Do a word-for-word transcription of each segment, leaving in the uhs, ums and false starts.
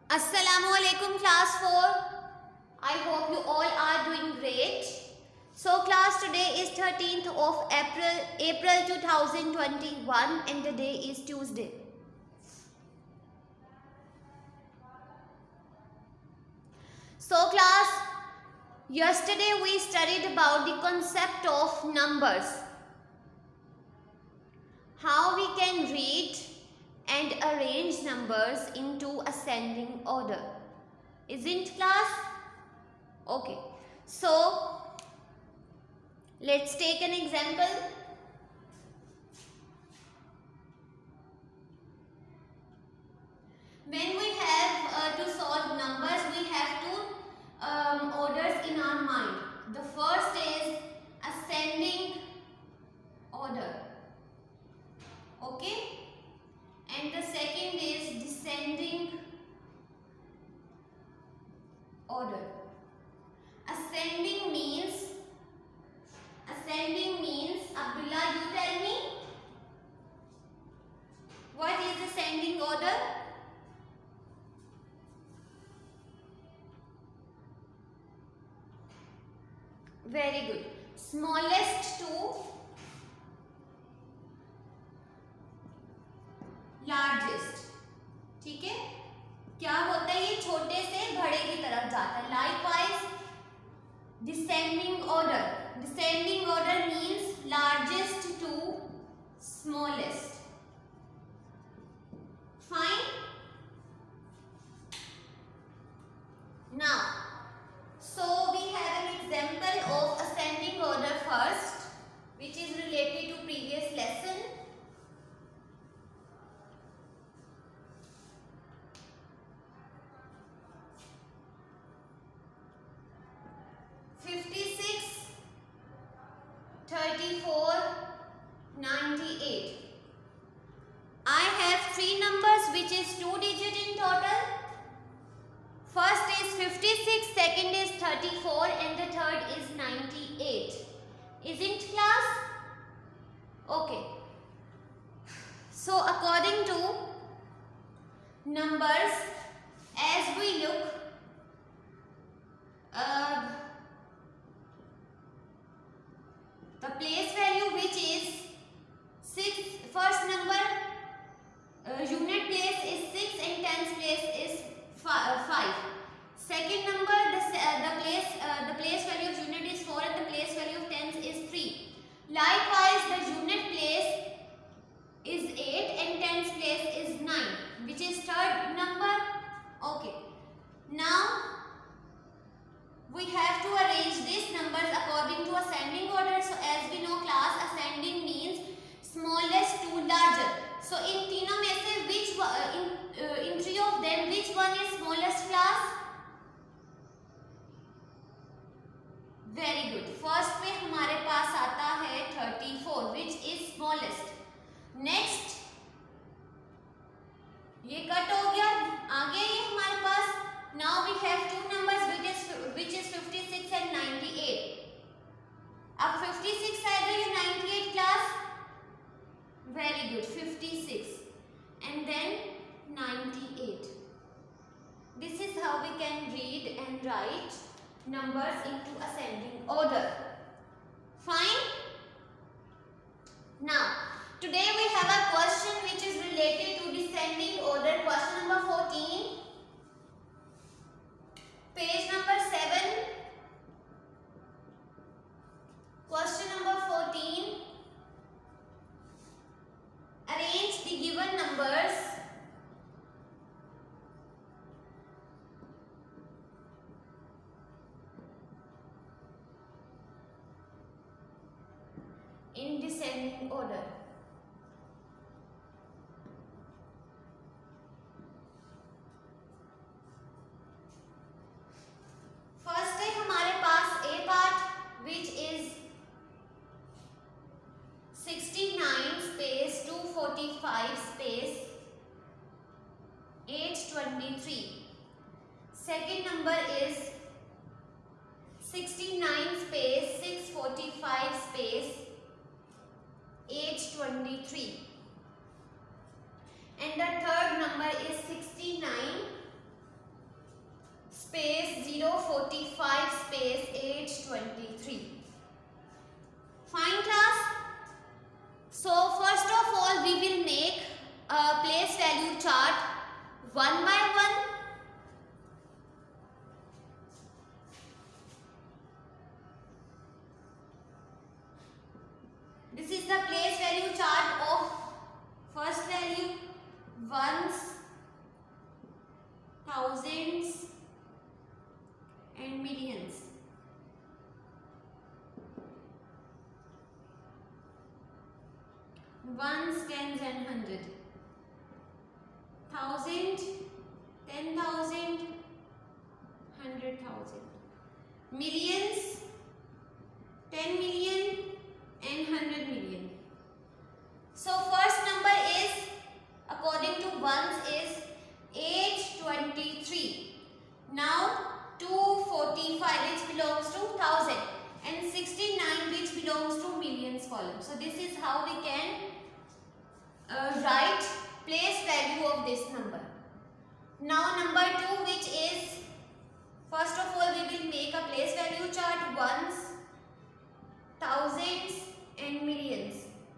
Assalamualaikum class four. I hope you all are doing great. So class, today is thirteenth of April April two thousand twenty-one and the day is Tuesday. So class, yesterday we studied about the concept of numbers. How we can read and arrange numbers into ascending order. Isn't class? Okay. So, let's take an example. When we have uh, to solve numbers, we have two um, orders in our mind. The first is ascending order. Okay? And the second is descending order. Ascending means, ascending means, Abdullah, you tell me, what is ascending order? Very good. Smallest to largest. ठीक है, क्या होता है, ये छोटे से बड़े की तरफ जाता है. Likewise descending order. Descending order means largest to smallest. Fine. Now so we have an example of ascending order first, which is related to previous lesson. fifty-six, thirty-four, ninety-eight. I have three numbers which is two digit in total. First is fifty-six, second is thirty-four and the third is ninety-eight. Isn't class? Okay. So according to numbers, as we look, uh, the place value which is six, first number uh, unit place is six and tens place is five. Second number, the, uh, the place uh, the place value of unit is four and the place value of tens is three. Likewise, the unit place is eight and tens place is nine, which is third number. Okay. Now we have to arrange these numbers according to ascending order. So as we know class, ascending means smallest to larger. So in तीनों में से which uh, in uh, in three of them, which one is smallest class? Very good. First पे हमारे पास आता है thirty-four, which is smallest. Next, ये cut हो गया, आगे ये हमारे पास. Now we have two numbers which is which is fifty-six and ninety-eight. अब fifty-six आएगा या ninety-eight class? Very good. fifty-six and then ninety-eight. This is how we can read and write numbers into ascending order. Fine. Now today we have a question which is related to descending order. Question number fourteen. Page number seven. Question number fourteen. Arrange the given numbers in descending order. First है हमारे पास A part which is sixty-nine space two forty-five space eight twenty-three. Second number is sixty-nine space six forty-five space eight twenty-three. And the third number is sixty-nine forty-five space eight twenty-three. Fine class. So first of all we will make a place value chart one by one. This is the place value chart of first value, ones, thousands and millions. Ones, tens and hundred. Thousand, ten thousand, hundred thousand. Millions, ten million and hundred million. So first number is, according to ones, is eight twenty-three. Now two forty-five which belongs to thousand and sixty-nine which belongs to millions column. So this is how we can uh, write place value of this number. Now number two, which is, first of all we will make a place value chart, ones, thousands and millions.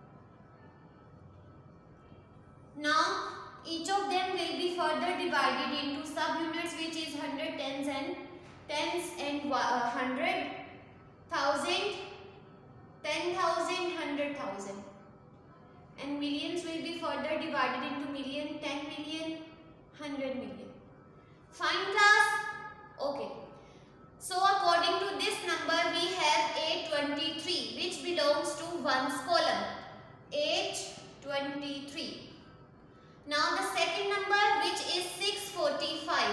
Now each of them will be further divided into subunits, which is hundred, tens and tens and uh, hundred, thousand, ten thousand, hundred thousand, and millions will be further divided into million, ten million, hundred million. Fine class? Okay. So according to this number we have eight twenty-three which belongs to ones column. eight twenty-three. Now the second number, which is six forty-five.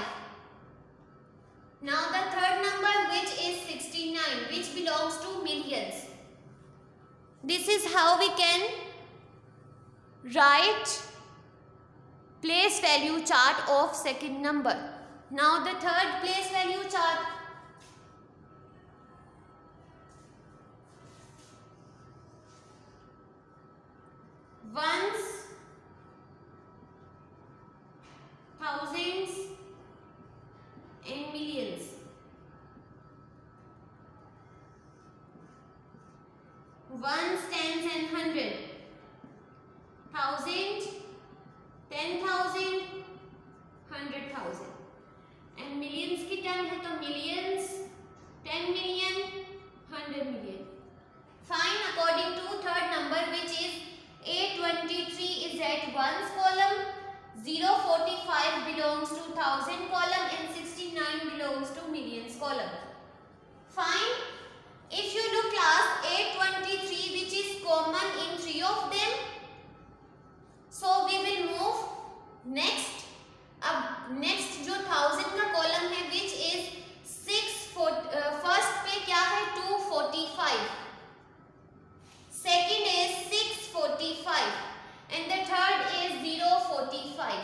Now the third number, which is sixty-nine, which belongs to millions. This is how we can write place value chart of second number. Now the third place value chart. Ones, thousands and millions. Ones, tens and hundred. Thousand, ten thousand, hundred thousand. And millions की term है तो millions, ten million, hundred million. Fine. According to third number, which is eight twenty-three is at ones column, zero forty-five belongs to thousand column and sixty-nine belongs to millions column. Fine. If you look class, eight twenty-three which is common in three of them. So we will move next. अब next जो thousand का column है which is six for uh, first पे क्या है two forty-five. Second is six forty-five and the third is zero forty-five.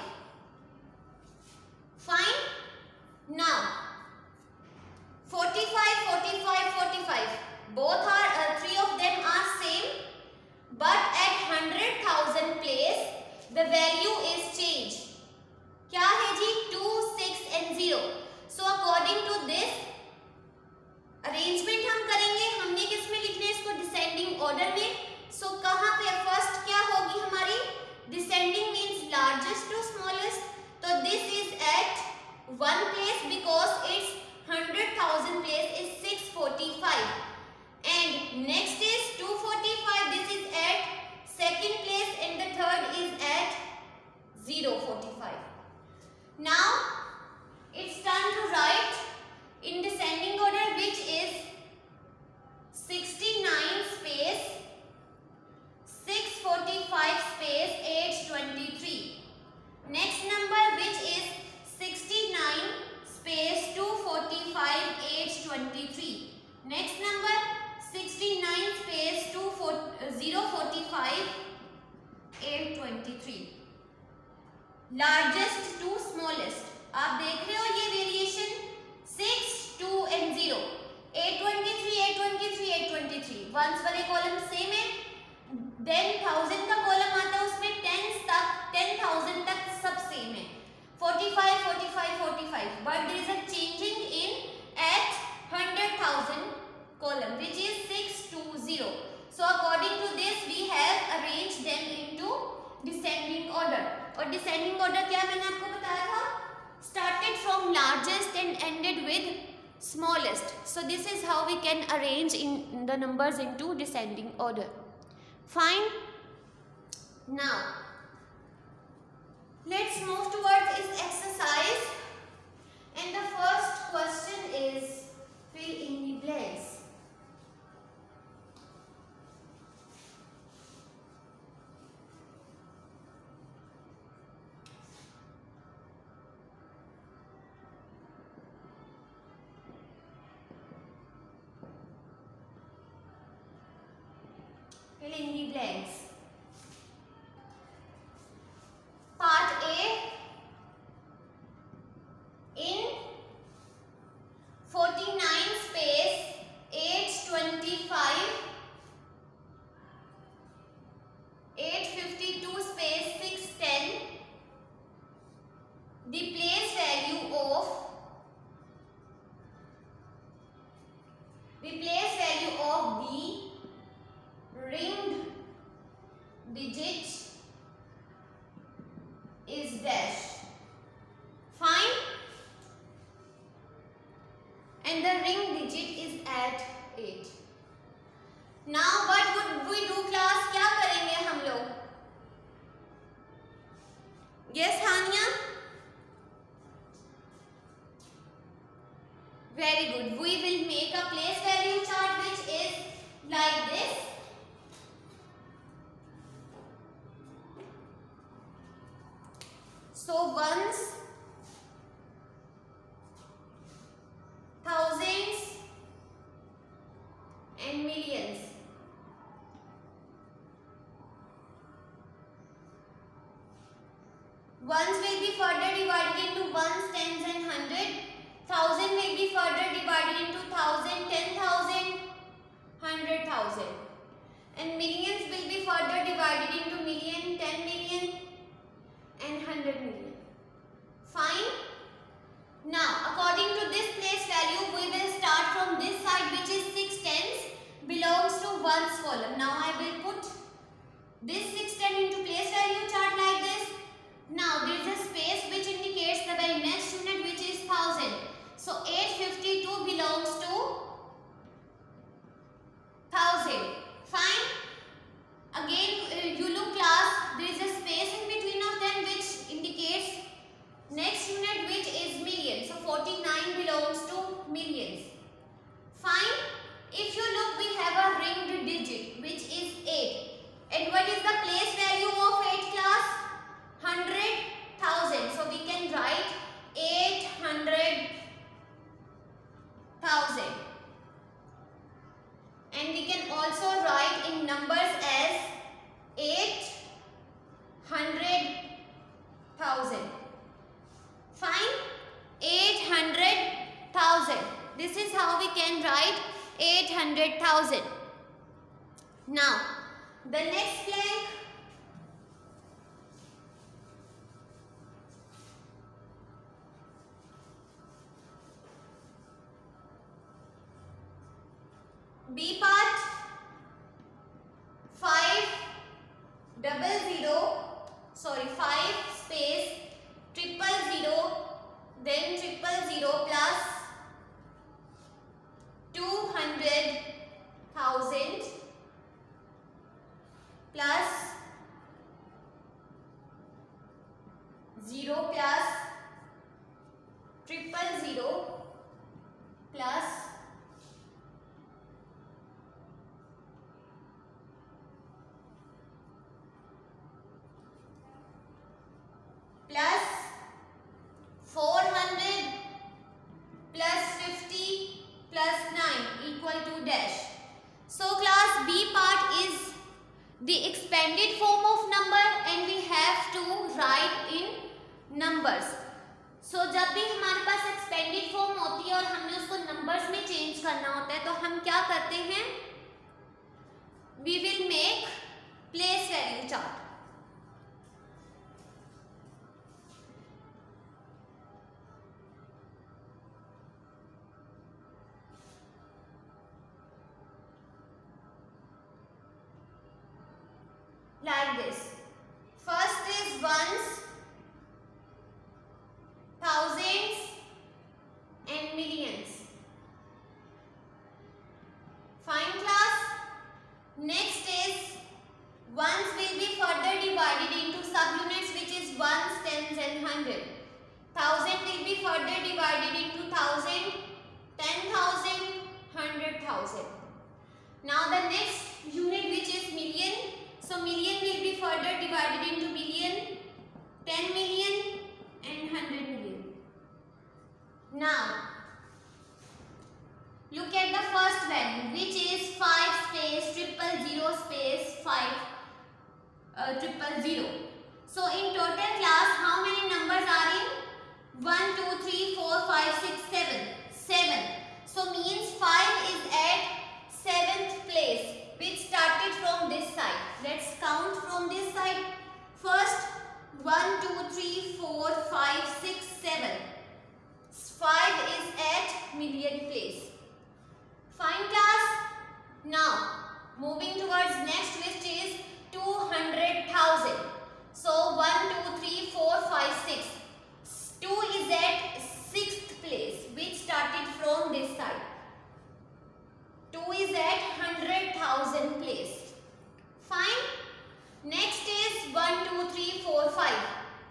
Fine. Now forty-five, forty-five, forty-five. Both are uh, three of them are same, but at hundred thousand place the value is changed. क्या है जी? two, six and zero. So according to this arrangement हम करेंगे. हमने किस में लिखना है इसको? Descending order में. So कहाँ पे first क्या होगी हमारी? Descending means largest to smallest. So this is at one place because its hundred thousand place is six forty-five. And next is two forty-five. This is at second place and the third is at zero forty-five. Now it's time to write in descending order, which is sixty-nine space six forty-five space eight twenty-three. Next number, which is sixty-nine space two forty-five eight twenty-three. Next number sixty-nine space zero forty-five eight twenty-three. Largest largest and ended with smallest. So this is how we can arrange in the numbers into descending order. Fine. Now let's move towards this exercise, and the first question is fill in the blanks. Fill in the blanks. Part A, in forty-nine space eight twenty-five, eight fifty-two space six ten, the place value of the place value of the ringed digit is dash. Fine. And the ring digit is at eight. Now what would we do class? क्या करेंगे हम लोग? Yes Hania? Very good. We will make a place value chart which is like this. So ones, thousands and millions. Ones will be further divided into ones, tens and hundred. Thousand will be further divided into thousand, ten thousand, hundred thousand. And millions will be further divided into million, ten million and hundred million. Fine. Now according to this place value we will start from this side, which is six tens belongs to ones column. Now I will put this six ten into place value chart like this. Now there is a space which indicates the very next unit, which is thousand. So eight fifty-two belongs to thousand. Fine. Again uh, you look class, there is a space in between of them which indicates next unit, which is million. So forty-nine belongs to millions. Fine. If you look, we have a ringed digit which is eight. And what is the place value of eight class? one hundred thousand. So we can write eight hundred thousand. And we can also write in numbers as eight hundred thousand. Fine. eight hundred thousand. This is how we can write eight hundred thousand. Now, the next blank. B part, five double zero, sorry, five space triple zero, then triple zero plus two hundred thousand plus zero plus triple zero plus plus four hundred plus fifty plus nine equal to dash. So class B part is the expanded form of number and we have to write in numbers. So जब भी हमारे पास expanded form होती है और हमें उसको numbers में change करना होता है तो हम क्या करते हैं? We will make place value chart. Like this. First is ones, thousands, next unit which is million. So million will be further divided into billion, ten million and one hundred million. Now look at the first value which is five space triple zero space five uh, triple zero. So in total class how many numbers are in? one, two, three, four, five, six, seven. seven. So means five is at seventh place which started from this side. Let's count from this side. First one, two, three, four, five, six, seven. five is at million place. Fine class. Now moving towards next which is two hundred thousand. So one, two, three, four, five, six. two is at sixth place which started from this side. two is at one hundred thousand place. Fine. Next is one, two, three, four, five.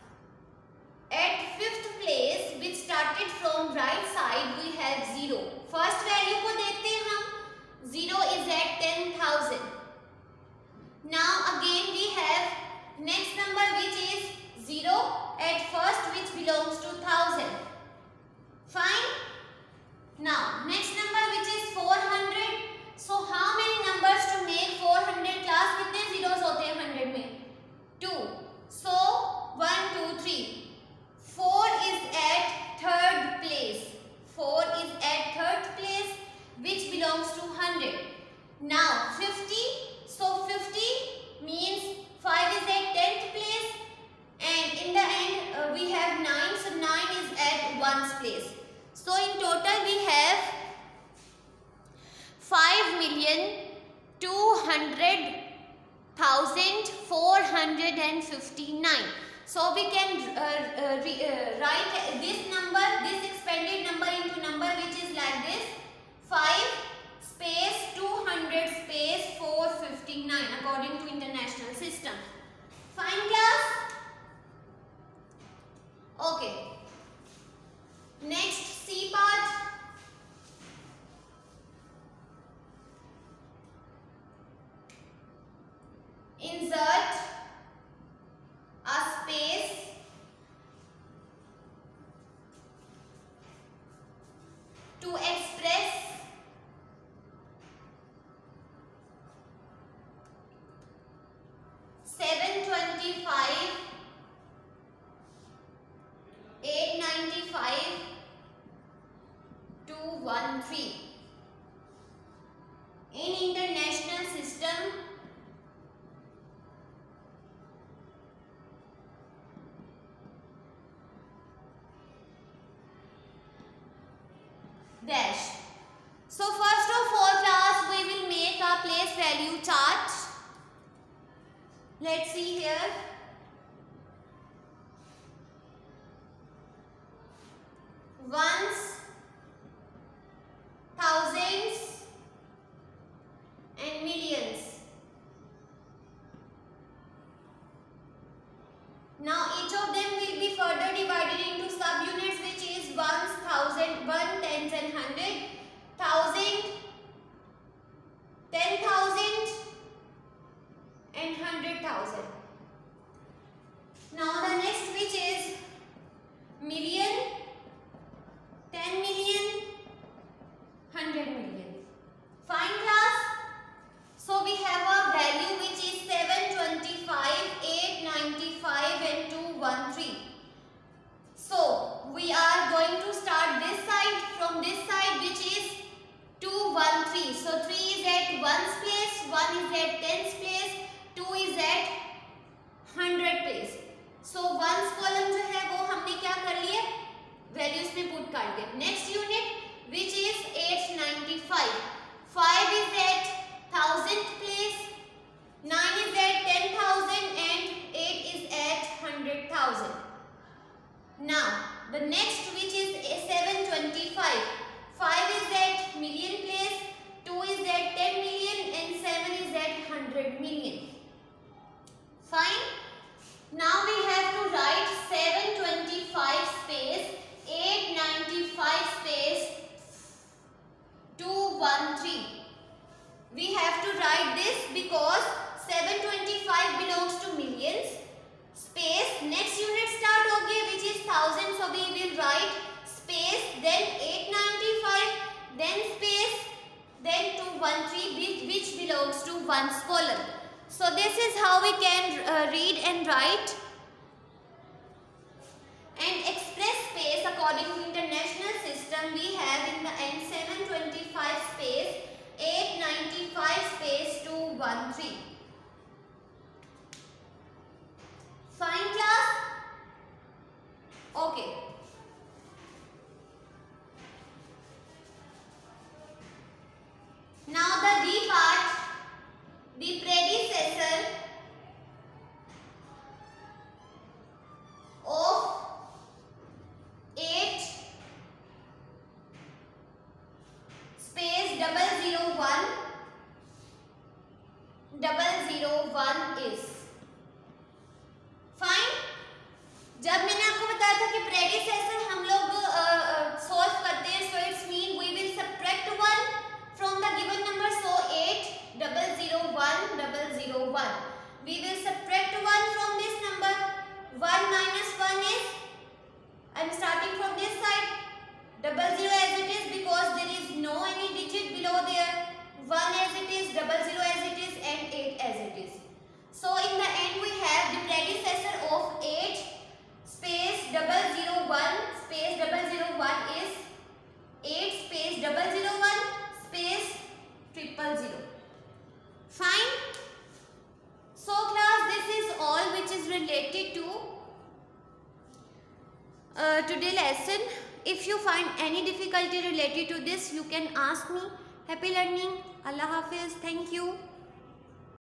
At fifth place which started from right side we have zero. First value को देखते हैं हम. zero is at ten thousand. Now again we have next number which is zero at first which belongs to one thousand. Fine. Now next number which is four hundred. So how many numbers to make four hundred class? कितने zeros होते हैं one hundred में? two. So one, two, three. four is at third place. four is at third place which belongs to one hundred. Now fifty. So fifty means five is at tenth place and in the end uh, we have nine. So nine is at ones place. So in total we have five million two hundred thousand four hundred fifty-nine. So we can uh, uh, re, uh, write this number, this expanded number into number which is like this. five space two hundred space four fifty-nine according to international system. Fine class? Okay. Next C part. Insert a space to express seven twenty-five, eight ninety-five, two thirteen. In international system, dash. So first of all class we will make a place value chart. Let's see here. Ones, thousands and millions. Now each of them will be further divided into subunits which is ones, thousand, one, tens and hundred, thousand, ten thousand and hundred thousand. Now the next which is million, ten million, hundred million. Fine class? So we have a value which is seven twenty-five, eight ninety-five and two thirteen. So we are going to start this side from this side which is two thirteen. So three is at ones place, one is at tens place, two is at hundred place. So ones column जो है वो हमने क्या कर लिए? Values में put कर दिए. Next unit which is eight ninety-five. five is at thousandth place, nine is at ten thousand and eight is at hundred thousand. Now the next which is seven twenty-five. five is at million place, two is at ten million and seven is at hundred million. Fine. Now we have to write seven twenty-five space eight ninety-five space two thirteen. We have to write one's column. So this is how we can uh, read and write. And express space according to international system, we have in the end seven twenty-five space, eight ninety-five space, two thirteen. Fine class? Okay. Now the D part, the predecessor of eight space double zero one double zero one is fine. जब मैंने आपको बताया था कि predecessor हम लोग solve करते हैं, so it's mean we will subtract one from the given number. So eight double zero one double zero one, we will subtract one from this number. One minus one is, I am starting from this side, double zero as it is because there is no any digit below there, one as it is, double zero as it is, and eight as it is. So in the end we have the predecessor of eight space double zero one space double zero one is eight space double zero one space triple zero. Fine. So class, this is all which is related to uh, today lesson. If you find any difficulty related to this, you can ask me. Happy learning. Allah Hafiz. Thank you.